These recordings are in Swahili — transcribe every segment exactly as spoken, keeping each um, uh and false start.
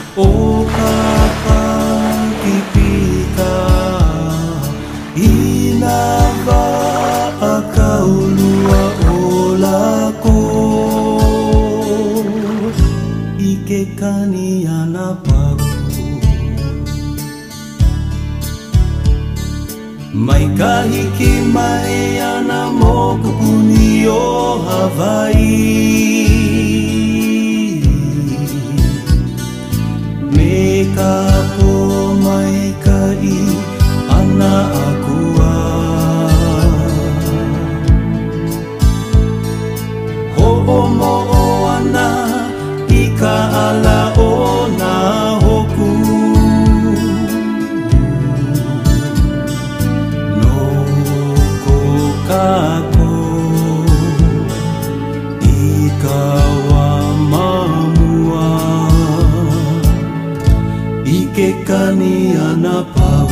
o kakakipika inava akaulua olako ike kaniana pau mai kahiki mai ana mo kupuni o Hawaii me ka po mai kai ana akua ho mo ana ika ala o na hoku no kokako ika wa mamua ike kani ana pau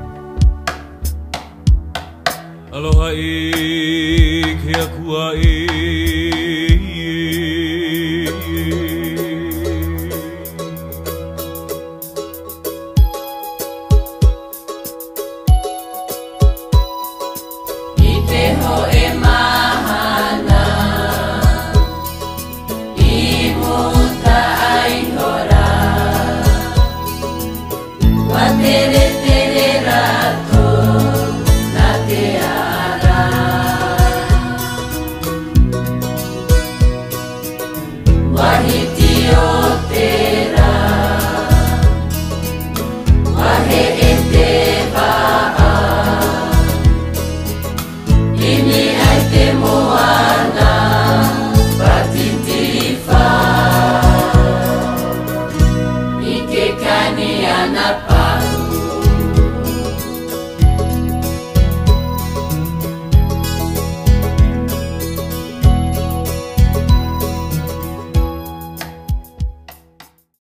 Aloha i ke akua i